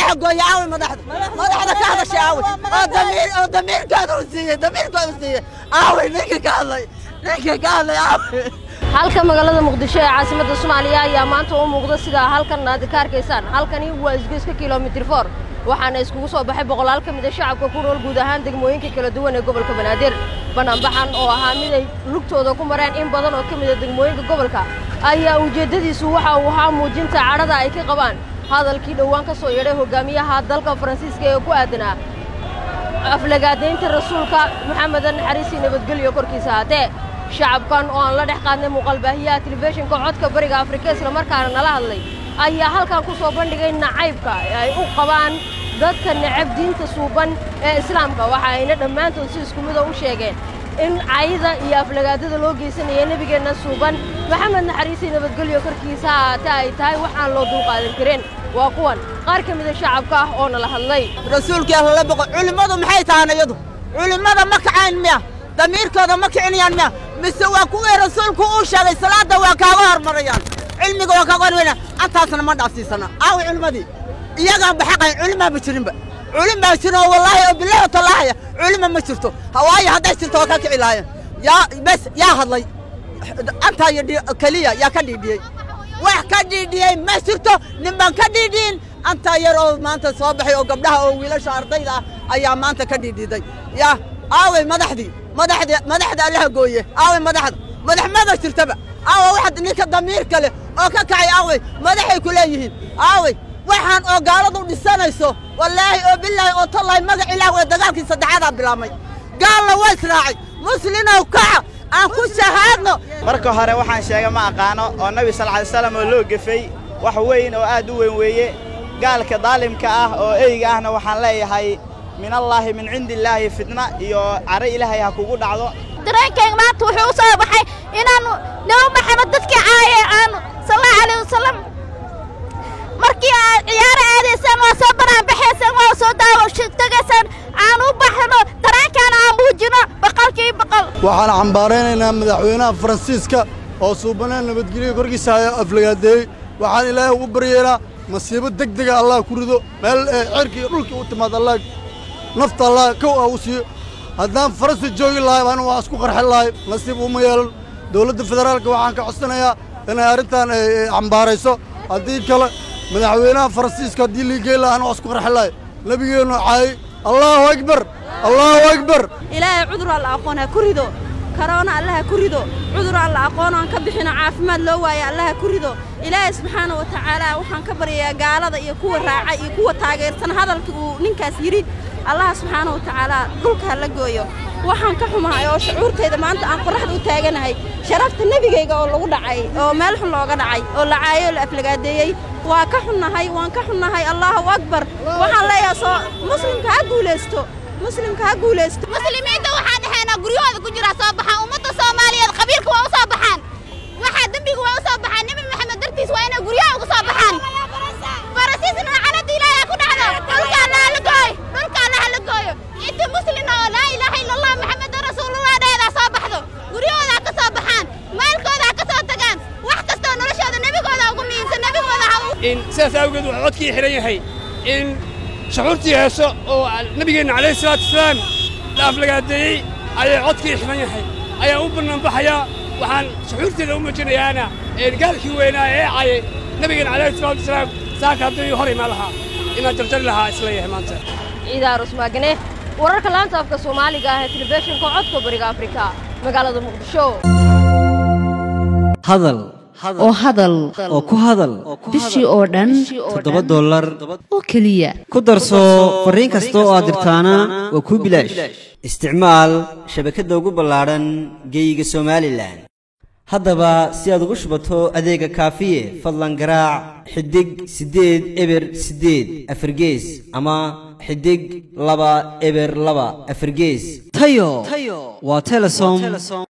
مدح قوي عاوي مدح كهذا شاوي ضمير كهذا عاوي نيك قال عاوي halka magaalada Muqdisho ee caasimadda Soomaaliya ayaa maanta u muuqda sida halkan aad ka arkaysaan halkani waa isgoyska kiiloomitir 4 waxaana iskugu soo baxay boqolaal ka mid ah shacabka ku nool guud ahaan degmooyinka kala duwan ee gobolka Banaadir bannaanbaxan oo ahaa mid ay lugtooda ku mareen in badan oo ka mid ah degmooyinka gobolka ayaa ujeedadiisu waxa uu ahaa muujinta carada ay ka qabaan hadalkii dhawaan ka soo yeedhay hogaamiyaha dalka Faransiiska ee ku aadanaa aflagaadeynta rasuulka Maxamed naxariis nabadgelyo korkiisa haatee shacabkan oo aan la dhex qaadnay muuqaalbaahiyaha telefishinka codka bariga Afrika isla markaana nala hadlay ayaa halkan ku soo bandhigay nacaybka ay u qabaan dadka necab diinta suuban ee islaamka waxa ayna dhammaantood si isku mid ah u sheegeen in caayida iyo aflagaadada loo geysanayo nabigeena suuban Maxamed naxariis nabadgelyo korkiisa haatee ay tahay waxaan loo dulqaadan karin waa kuwan qaar ka mid ah shacabka oo nala hadlay rasuulka Allah boqo culimadu maxay taanayadu culimada ma kacaan miya damiirkooda ma kicinayaan miya mise waa kuwii rasuulku uu sheegay salaada waa kaaga hormarayaan cilmiga waa kaaga hormarayaan antaasna ma dhaafsiisana aaw cilmadii iyaga baxaqay culima ma jirinba culima jiro wallahi oo billahi tallahi culima ma jirto hawaaye haday jirto ka kici lahayn bas yaa hadlay anta yadi kaliya yaa ka dhidiyay wax ka dhidiyay ma jirto niman ka dhidin anta yar oo maanta soo baxay oo gabdhaha oo wiilasha ardayda ayaa maanta ka dhididay yaa aaway madaxda Allah gooye aaway madaxmada jirtaba aaway waxa ninka damiir kale oo ka kacay aaway madaxay ku leeyihiin aaway waxaan oo gaaladu dhisanayso wallahi oo billahi oo tallahi magac ilaahay dagaalkii saddexaad bilaamay gaal way israacay muslimiin kaca aan ku shahaadno marka hore waxaan sheegay ma aqaano oo nabi sallallahu alayhi wasallam oo loo gafay wax weyn oo aad u weyn weeye gaalka daalimka ah oo eeyga ahna waxaan leeyahay من الله من عند الله فتنة يو عري إلهي هكوجو دعوة. درين كان ما توحوا صباحي إن أنا لو محمد دتك عاية عن صلى الله عليه وسلم مركي عيار هذه سنة وصبر عن بحسن وصودا وشتجسن عنو بحنا درين كان عموجنا بقال كي بقال. وحنا عمبارين إن مدحونا فرانسيسكا وصوبنا نبتجري كوركي سايا أفلقادي وحنا إلهي وبرينا مصيبة دق الله كردو مال عركي رولك وتماد الله. نفط الله كو أوسي هذا فرس الجوي الله وأنا واسكو قرح الله نصيب وميال دولة الفدرال كوعان كعصنا يا أنا أردت عم باريسو هذه كلا مدحونا فرنسيس كدي اللي جيل أنا واسكو قرح الله نبينا عاي الله أكبر الله أكبر إلى عذر الأقونا كريدو كورونا الله كريدو عذر الأقونا كبحنا عافمد لو يا الله كريدو إلهي سبحانه وتعالى وحن كبر يا قالة يكون راعي يكون تاجر هذا ننكاس يريد الله سبحانه وتعالى دولك هلا جويو وحن كحمها يا شعور كذا ما أنت عن فرحة وتاجنا هاي شرفت النبي جاي قال الله دعي أو مالح الله دعي أو لعاي ولا أفلقادي وكحنا هاي الله أكبر وحن لا يصا مسلم كهجولستو مسلمين ده واحد هنا قريوه كجرا صباحا ومت الصومالية قبيلك وصباحان واحد دمبي وصباحان نبي محمد درتيس وين قريوه وصباحان فرسيسنا على دي لا يكون هذا دولك الله لقاي أنت مسلم لا إله إلا الله محمد رسول الله ده صباحه قريوه ذاك صباحان مالك ذاك صوتكان وحكستو نرش هذا النبي قال قومين النبي قال إن سأسأوجد عدك حريه هي إن شعورتي هسه أو نبينا عليه الصلاة والسلام لا أفلقادي أي عدك حريه هي أي أمبرنا بحياة وحن شعورتي لو مجري أنا إن قال كوينا أي نبينا عليه الصلاة والسلام ساكتوا يهري مالها إن ترجع لها إسليه مانته إذا رسمه جنيه wararka laanta afka Soomaaliga ah ee telefishinka codka bariga Afrika magaalada Muqdisho hadal oo ku hadal bishii oo dhan $7 oo kaliya ku darso fariin kasta oo aad dirtaana waa ku bilaash isticmaal shabakada ugu ballaaran geyga Soomaaliland haddaba si aad ugu shubato adeega kaafiye fadlan garaac xidig 8 eber 8 afargees ama xidig 2 eber 2 afargees tayo waa Telesom